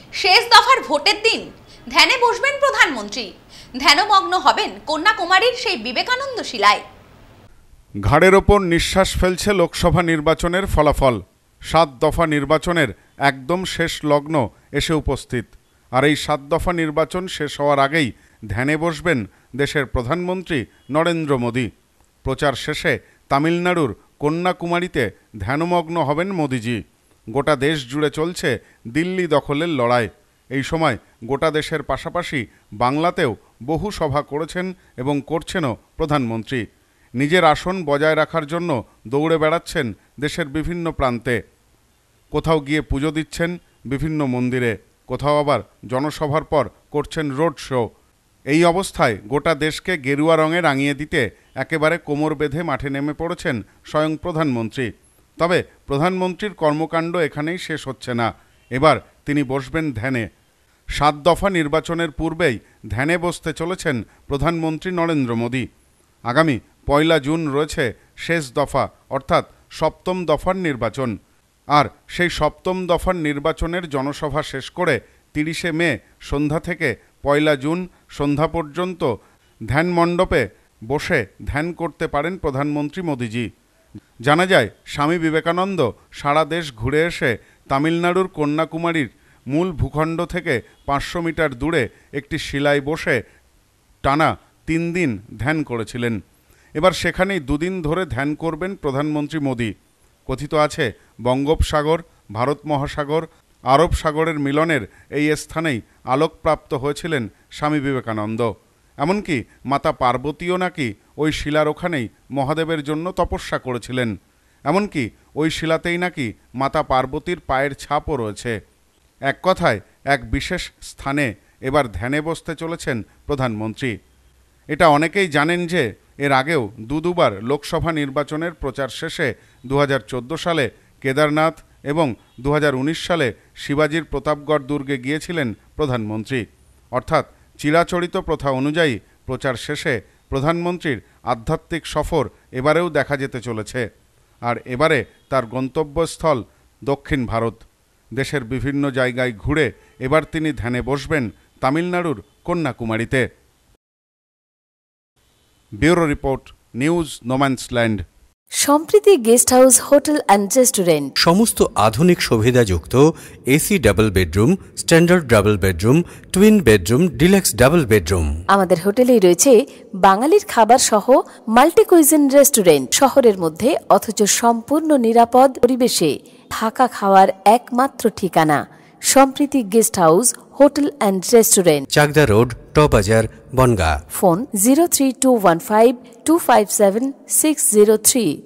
শেষ দফার ভোটের দিন ধ্যানে বসবেন প্রধানমন্ত্রী। ধ্যানমগ্ন হবেন কন্যাকুমারীর সেই বিবেকানন্দ শিলায়। ঘাড়ের ওপর নিঃশ্বাস ফেলছে লোকসভা নির্বাচনের ফলাফল। 7 দফা নির্বাচনের একদম শেষ লগ্ন এসে উপস্থিত। আর এই 7 দফা নির্বাচন শেষ হওয়ার আগেই ধ্যানে বসবেন দেশের প্রধানমন্ত্রী নরেন্দ্র মোদী। প্রচার শেষে তামিলনাড়ুর কন্যাকুমারীতে ধ্যানমগ্ন হবেন মোদীজি। গোটা দেশ জুড়ে চলছে দিল্লি দখলের লড়াই। এই সময় গোটা দেশের পাশাপাশি বাংলাতেও বহু সভা করেছেন এবং করছেনও প্রধানমন্ত্রী। নিজের আসন বজায় রাখার জন্য দৌড়ে বেড়াচ্ছেন দেশের বিভিন্ন প্রান্তে। কোথাও গিয়ে পুজো দিচ্ছেন বিভিন্ন মন্দিরে, কোথাও আবার জনসভার পর করছেন রোড শো। এই অবস্থায় গোটা দেশকে গেরুয়া রঙে রাঙিয়ে দিতে একেবারে কোমর বেঁধে মাঠে নেমে পড়েছেন স্বয়ং প্রধানমন্ত্রী। তবে প্রধানমন্ত্রীর কর্মকাণ্ড এখানেই শেষ হচ্ছে না। এবার তিনি বসবেন ধ্যানে। 7 দফা নির্বাচনের পূর্বেই ধ্যানে বসতে চলেছেন প্রধানমন্ত্রী নরেন্দ্র মোদী। আগামী 1 জুন রয়েছে শেষ দফা অর্থাৎ 7ম দফার নির্বাচন। আর সেই 7ম দফার নির্বাচনের জনসভা শেষ করে 30শে মে সন্ধ্যা থেকে 1 জুন সন্ধ্যা পর্যন্ত ধ্যান মণ্ডপে বসে ধ্যান করতে পারেন প্রধানমন্ত্রী মোদীজি। জানা যায় স্বামী বিবেকানন্দ সারা দেশ ঘুরে এসে তামিলনাড়ুর কন্যাকুমারীর মূল ভূখণ্ড থেকে 500 মিটার দূরে একটি শিলায় বসে টানা 3 দিন ধ্যান করেছিলেন। এবার সেখানেই 2 দিন ধরে ধ্যান করবেন প্রধানমন্ত্রী মোদী। কথিত আছে বঙ্গোপসাগর, ভারত মহাসাগর, আরব সাগরের মিলনের এই স্থানেই আলোকপ্রাপ্ত হয়েছিলেন স্বামী বিবেকানন্দ। এমনকি মাতা পার্বতীও নাকি ওই শিলার ওখানেই মহাদেবের জন্য তপস্যা করেছিলেন। এমনকি ওই শিলাতেই নাকি মাতা পার্বতীর পায়ের ছাপও রয়েছে। এক কথায় এক বিশেষ স্থানে এবার ধ্যানে বসতে চলেছেন প্রধানমন্ত্রী। এটা অনেকেই জানেন যে এর আগেও দুবার লোকসভা নির্বাচনের প্রচার শেষে 2014 সালে কেদারনাথ এবং 2019 সালে শিবাজির প্রতাপগড় দুর্গে গিয়েছিলেন প্রধানমন্ত্রী। অর্থাৎ চিরাচরিত প্রথা অনুযায়ী প্রচার শেষে প্রধানমন্ত্রীর আধ্যাত্মিক সফর এবারেও দেখা যেতে চলেছে। আর এবারে তার গন্তব্যস্থল দক্ষিণ ভারত। দেশের বিভিন্ন জায়গায় ঘুরে এবার তিনি ধ্যানে বসবেন তামিলনাড়ুর কন্যাকুমারীতে। Bureau report, news no man's land. Sampriti guest house, hotel and restaurant. সমস্ত আধুনিক সুবিধাযুক্ত AC double bedroom, standard double bedroom, twin bedroom, deluxe double bedroom. আমাদের হোটেলেই রয়েছে বাঙালির খাবার সহ মাল্টি কুইজিন রেস্টুরেন্ট। শহরের মধ্যে অথচ সম্পূর্ণ নিরাপদ পরিবেশে থাকা খাওয়ার একমাত্র ঠিকানা Sampriti guest house, hotel and restaurant, Chakdah road, টবাজার, বনগাঁ। ফোন 03215257603।